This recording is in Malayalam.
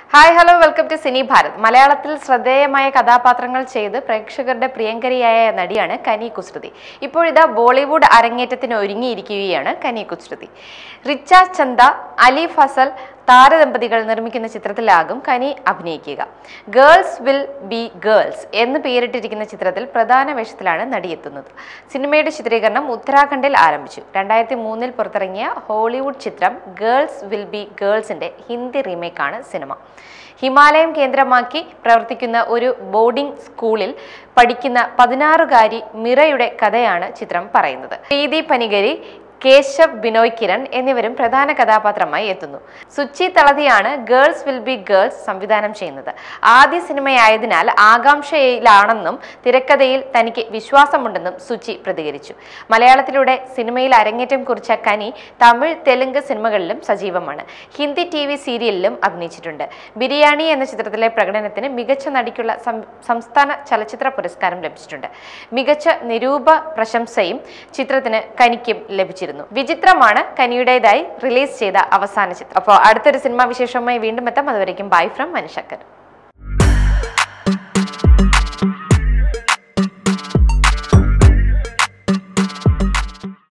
Hi, hello, welcome to Cine Bharath. Malayalamil ശ്രദ്ധേയമായ കഥാപാത്രങ്ങൾ ചെയ്ത് പ്രേക്ഷകരുടെ പ്രിയങ്കരിയായ നടിയാണ് കനി കുസ്രുതി. ഇപ്പോൾ ഇതാ ബോളിവുഡ് അരങ്ങേറ്റത്തിന് ഒരുങ്ങിയിരിക്കുകയാണ് കനി കുസ്രുതി. റിച്ച ചന്ദ, അലി ഫസൽ താരദമ്പതികൾ നിർമ്മിക്കുന്ന ചിത്രത്തിലാകും കനി അഭിനയിക്കുക. ഗേൾസ് വിൽ ബി ഗേൾസ് എന്ന് പേരിട്ടിരിക്കുന്ന ചിത്രത്തിൽ പ്രധാന വേഷത്തിലാണ് നടിയെത്തുന്നത്. സിനിമയുടെ ചിത്രീകരണം ഉത്തരാഖണ്ഡിൽ ആരംഭിച്ചു. 2003 പുറത്തിറങ്ങിയ ഹോളിവുഡ് ചിത്രം ഗേൾസ് വിൽ ബി ഗേൾസിന്റെ ഹിന്ദി റീമേക്കാണ് സിനിമ. ഹിമാലയം കേന്ദ്രമാക്കി പ്രവർത്തിക്കുന്ന ഒരു ബോർഡിംഗ് സ്കൂളിൽ പഠിക്കുന്ന 16-കാരി മിറയുടെ കഥയാണ് ചിത്രം പറയുന്നത്. പ്രീതി പനിഗരി, കേശവ്, ബിനോയ്, കിരൺ എന്നിവരും പ്രധാന കഥാപാത്രമായി എത്തുന്നു. ഷുച്ചി തളതിയാണ് ഗേൾസ് വിൽ ബി ഗേൾസ് സംവിധാനം ചെയ്യുന്നത്. ആദ്യ സിനിമയായതിനാൽ ആകാംക്ഷയിലാണെന്നും തിരക്കഥയിൽ തനിക്ക് വിശ്വാസമുണ്ടെന്നും ഷുച്ചി പ്രതികരിച്ചു. മലയാളത്തിലൂടെ സിനിമയിൽ അരങ്ങേറ്റം കുറിച്ച കനി തമിഴ്, തെലുങ്ക് സിനിമകളിലും സജീവമാണ്. ഹിന്ദി TV സീരിയലിലും അഭിനയിച്ചിട്ടുണ്ട്. ബിരിയാണി എന്ന ചിത്രത്തിലെ പ്രകടനത്തിന് മികച്ച നടിക്കുള്ള സംസ്ഥാന ചലച്ചിത്ര പുരസ്കാരം ലഭിച്ചിട്ടുണ്ട്. മികച്ച നിരൂപ പ്രശംസയും ചിത്രത്തിന് കനിക്കും ലഭിച്ചു. വിചിത്രമാണ് കനിയുടേതായി റിലീസ് ചെയ്ത അവസാന ചിത്രം. അപ്പോൾ അടുത്തൊരു സിനിമാ വിശേഷവുമായി വീണ്ടും എത്താം. അതുവരേക്കും ബൈ ഫ്രം മനുഷക്കർ.